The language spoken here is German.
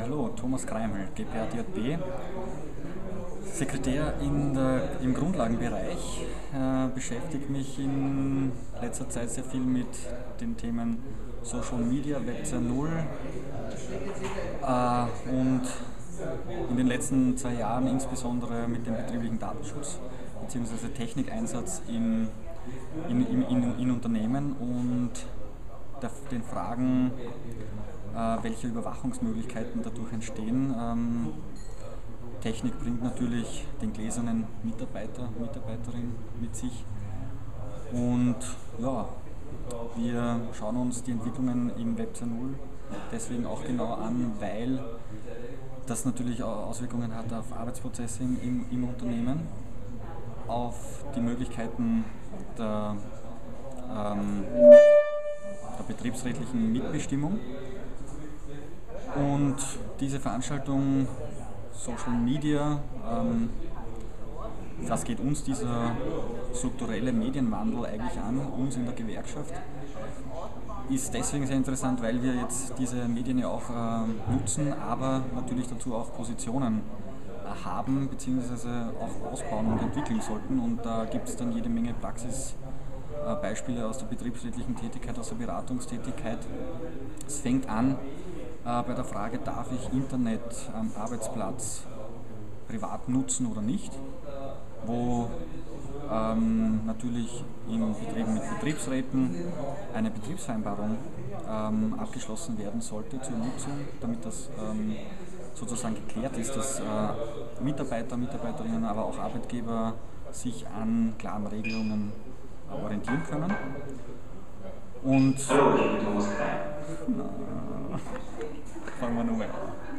Hallo, Thomas Kreimel, GPA DJB, Sekretär im Grundlagenbereich, beschäftige mich in letzter Zeit sehr viel mit den Themen Social Media, Web 2.0 und in den letzten 2 Jahren insbesondere mit dem betrieblichen Datenschutz bzw. Technikeinsatz in Unternehmen und den Fragen, welche Überwachungsmöglichkeiten dadurch entstehen. Technik bringt natürlich den gläsernen Mitarbeiterin mit sich und ja, wir schauen uns die Entwicklungen im Web 2.0 deswegen auch genau an, weil das natürlich auch Auswirkungen hat auf Arbeitsprozesse im Unternehmen, auf die Möglichkeiten der betriebsrechtlichen Mitbestimmung. Und diese Veranstaltung Social Media, was geht uns dieser strukturelle Medienwandel eigentlich an, uns in der Gewerkschaft, ist deswegen sehr interessant, weil wir jetzt diese Medien ja auch nutzen, aber natürlich dazu auch Positionen haben bzw. auch ausbauen und entwickeln sollten. Und da gibt es dann jede Menge Praxisbeispiele aus der betriebsrechtlichen Tätigkeit, aus der Beratungstätigkeit. Es fängt an bei der Frage, darf ich Internet am Arbeitsplatz privat nutzen oder nicht, wo natürlich in Betrieben mit Betriebsräten eine Betriebsvereinbarung abgeschlossen werden sollte zur Nutzung, damit das sozusagen geklärt ist, dass Mitarbeiter, Mitarbeiterinnen, aber auch Arbeitgeber sich an klaren Regelungen orientieren können. Und Hallo, ich bin Thomas Kreim. fangen wir nochmal an.